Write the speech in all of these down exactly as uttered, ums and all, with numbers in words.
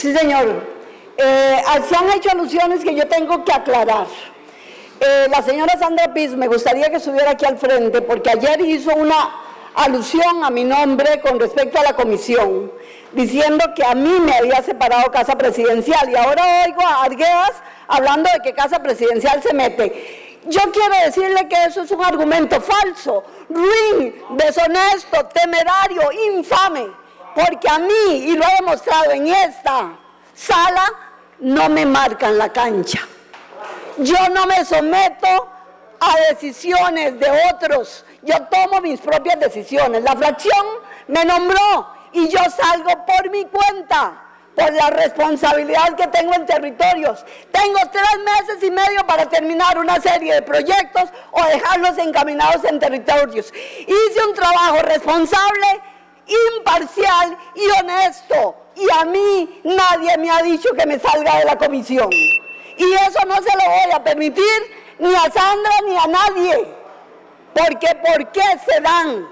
Sí, señor. Eh, se han hecho alusiones que yo tengo que aclarar. Eh, la señora Sandra Piz, me gustaría que estuviera aquí al frente, porque ayer hizo una alusión a mi nombre con respecto a la comisión, diciendo que a mí me había separado Casa Presidencial, y ahora oigo a Arguedas hablando de que Casa Presidencial se mete. Yo quiero decirle que eso es un argumento falso, ruin, deshonesto, temerario, infame, porque a mí, y lo he demostrado en esta sala, no me marcan la cancha. Yo no me someto a decisiones de otros, yo tomo mis propias decisiones. La fracción me nombró y yo salgo por mi cuenta, por la responsabilidad que tengo en territorios. Tengo tres meses y medio para terminar una serie de proyectos o dejarlos encaminados en territorios. Hice un trabajo responsable, imparcial y honesto, y a mí nadie me ha dicho que me salga de la comisión. Y eso no se lo voy a permitir ni a Sandra ni a nadie, porque ¿por qué se dan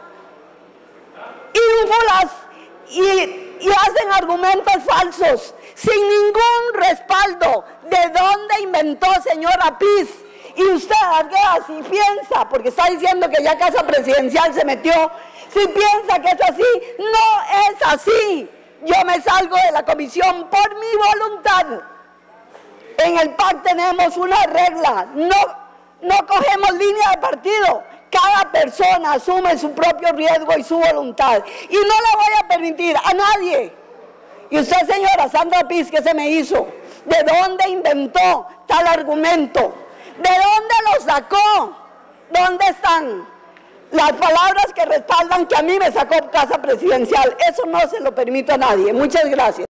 ínfulas y, y hacen argumentos falsos sin ningún respaldo? ¿De dónde inventó, señora Piz? Y usted, Arguedas, si piensa, porque está diciendo que ya Casa Presidencial se metió, si piensa que es así, no es así. Yo me salgo de la comisión por mi voluntad. En el P A C tenemos una regla, no, no cogemos línea de partido. Cada persona asume su propio riesgo y su voluntad. Y no le voy a permitir a nadie. Y usted, señora Sandra Piz, ¿qué se me hizo? ¿De dónde inventó tal argumento? ¿De dónde lo sacó? ¿Dónde están las palabras que respaldan que a mí me sacó Casa Presidencial? Eso no se lo permito a nadie. Muchas gracias.